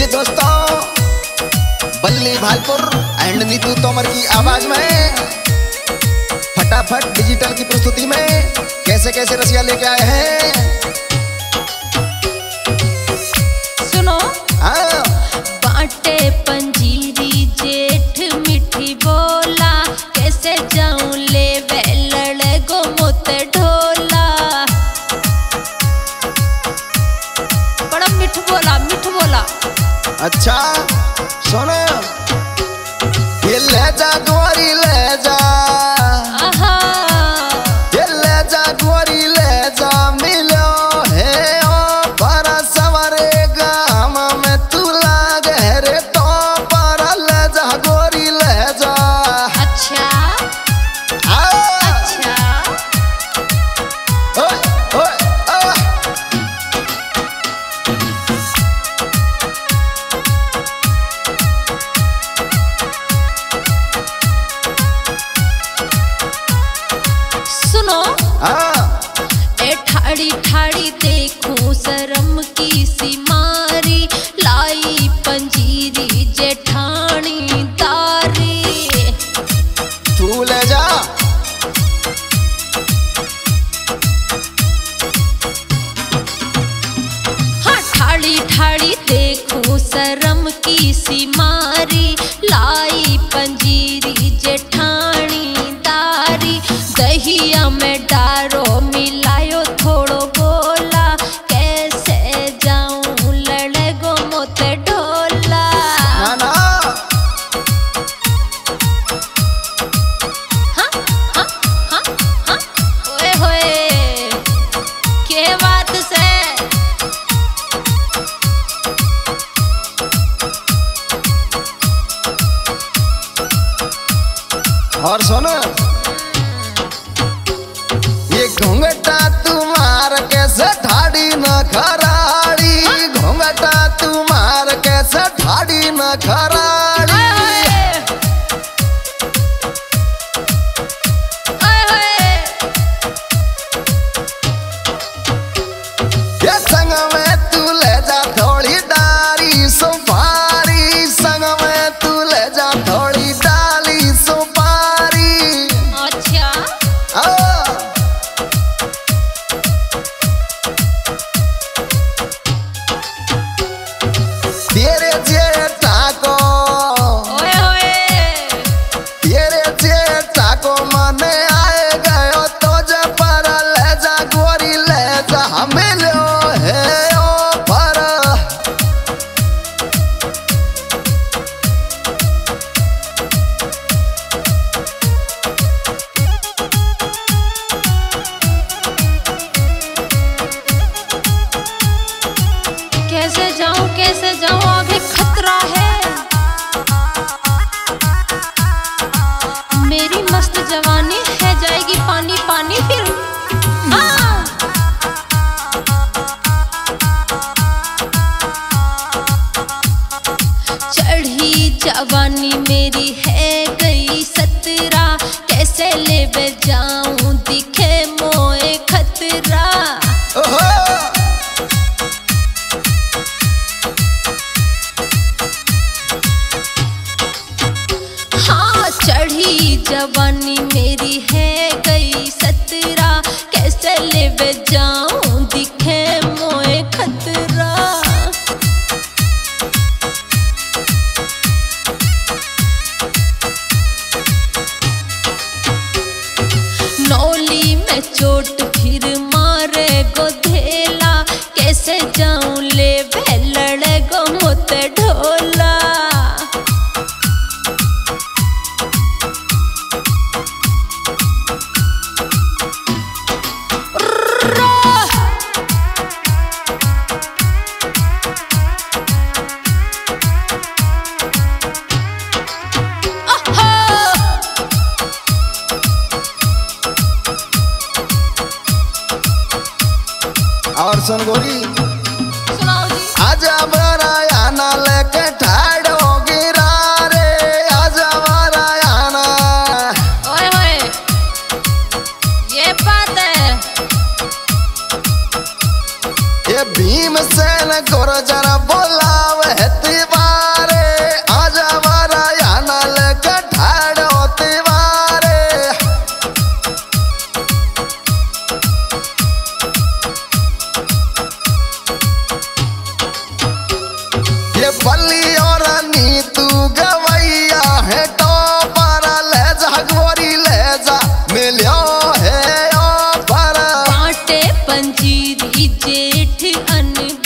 जी दोस्तों, बल्ली भालपुर एंड नीतू तोमर की आवाज में फटाफट डिजिटल की प्रस्तुति में कैसे कैसे रसिया लेके आए हैं। सुनो बाटे पंजीरी जेठ मिठी बोला, कैसे जाऊं ले लड़ गो मोत ढोला। बड़ा मिठ बोला मिठ बोला। अच्छा सुनो, ये ले जा गोरी ले जा, ये ले जा गोरी ले जा, मिलो है ओ पर सवरे गाम में तू लागे रे तो पर ले जा गोरी ले जा। अच्छा अच्छा ओए ओए सुनो ए ठाड़ी ठाड़ी देखूं शर्म की सी मारी, लाई पंजीरी जेठानी तारी। तू ले जा हाँ ठाड़ी ठाड़ी देखूं शर्म की सी मारी, लाई पंजीरी जेठानी तारी। दहिया में डारो मिलायो थोड़ो बोला, कैसे जाऊं लड़ गो मोत ढोला। ना ना हाँ हाँ हाँ हाँ ओए होए के बात से। और सुनो, ये घूंघटा तुम्हार कैसे ठाड़ी न खराड़ी, घूंघटा तुम्हार कैसे ठाड़ी न खराड़ी। ये संग में तू ले जा थोड़ी डारी सुपारी, संग में तू ले जा थोड़ी डाली सुपारी। अच्छा तेरे जेठा को, ओए होए तेरे जेठा को मने आए गयो तो जा पर ले जा गोरी ले जा, मिलो है ओ पर। कैसे जाऊं अभी खतरा है। मेरी मस्त जवानी है जाएगी पानी पानी फिर। चढ़ी जवानी मेरी है गई सतरा, कैसे ले जाऊं दिखे मोए खतरा। ओहो हाँ चढ़ी जवानी मेरी है गई सतरा, कैसे ले जाऊं दिखे मोए खतरा। नौली में चोट फिर मारे गोधेला, कैसे जाऊं ले लड़ गो मोत ढोला। और सुन गोरी, सुनाओ जी। आजा बरायाना लेके ठाड़ो गिरा रे, आजा बरायाना। ओए होए ये बात है। ये ये भीमसेन गुर्जर बोलावे तिवारे आजा वारा यानल कठाड़ो तिवारे। ये बल्ली और नीतू गवैया है तो पर ले जा गोरी ले जा मिलियो है ओ पर बाटे पंजीरी जेठ अन